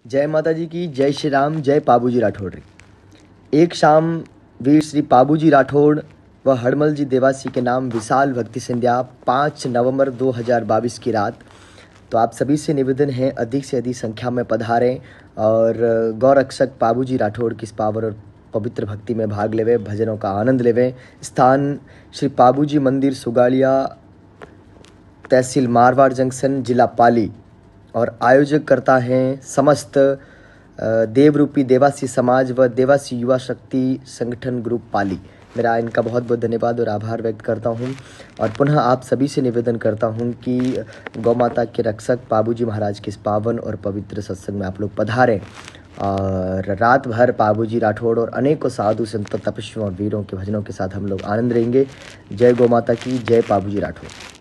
जय माता जी की, जय श्री राम, जय पाबूजी राठौड़। एक शाम वीर श्री पाबूजी राठौड़ व हड़मल जी देवासी के नाम विशाल भक्ति संध्या 5 नवंबर 2022 की रात। तो आप सभी से निवेदन है अधिक से अधिक संख्या में पधारें और गौरक्षक पाबूजी राठौड़ की इस पावन और पवित्र भक्ति में भाग लेवे, भजनों का आनंद लेवे। स्थान श्री पाबूजी मंदिर सुगालिया, तहसील मारवाड़ जंक्शन, जिला पाली। और आयोजक करता है समस्त देवरूपी देवासी समाज व देवासी युवा शक्ति संगठन ग्रुप पाली। मेरा इनका बहुत बहुत धन्यवाद और आभार व्यक्त करता हूं। और पुनः आप सभी से निवेदन करता हूं कि गौ माता के रक्षक पाबूजी महाराज के इस पावन और पवित्र सत्संग में आप लोग पधारें और रात भर पाबूजी राठौड़ और अनेकों साधु संतों, तपस्वियों और वीरों के भजनों के साथ हम लोग आनंद लेंगे। जय गौ माता की, जय पाबूजी राठौड़।